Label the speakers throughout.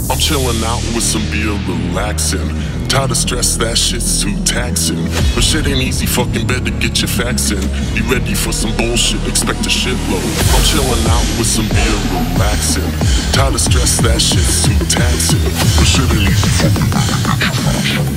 Speaker 1: I'm chillin' out with some beer, relaxing. Tired of stress, that shit's too taxing. But shit ain't easy, fucking better get your facts in. You ready for some bullshit, expect a shitload. I'm chillin' out with some beer, relaxing. Tired of stress, that shit's too taxing. But shit ain't easy, fucking better get your facts in.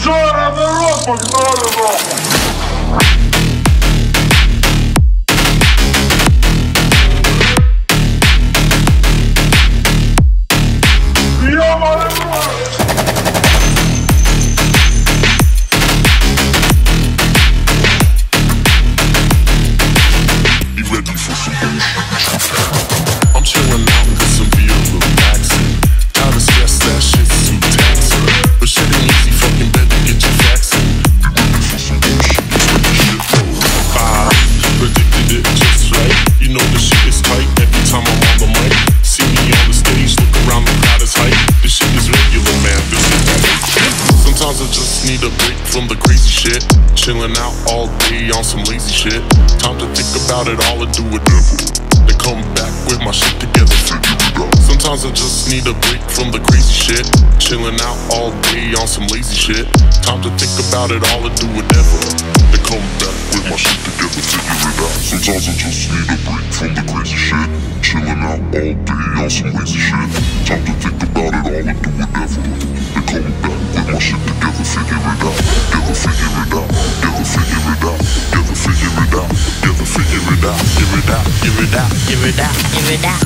Speaker 1: I'm chillin' out with some beer, relaxing. Tired of stress, that shit's too taxing. But shit ain't easy, fucking better get your facts in. You ready for some bullshit, expect the shit low. I predicted it just right. You know the shit is tight every time I'm on the mic. See me on the stage, look around, the crowd is hype. This shit is regular, man, this is that shit. Sometimes I just need a break from the crazy shit. Chillin' out all day on some lazy shit. Time to think about it all and do it devil. Then come back with my shit together, figure it out. Sometimes I just need a break from the crazy shit. Chillin' out all day on some lazy shit. Time to think about it all and do whatever. Then come back with my shit together, figure it out. Sometimes I just need a break from the crazy shit. Chillin' out all day on some lazy shit. Time to think about it all and do whatever. Then come back with my shit together, figure it out. Together, figure it out. Together, figure it out. Together, figure it out. Together, figure it out. Give it out, give it out, give it out, give it out.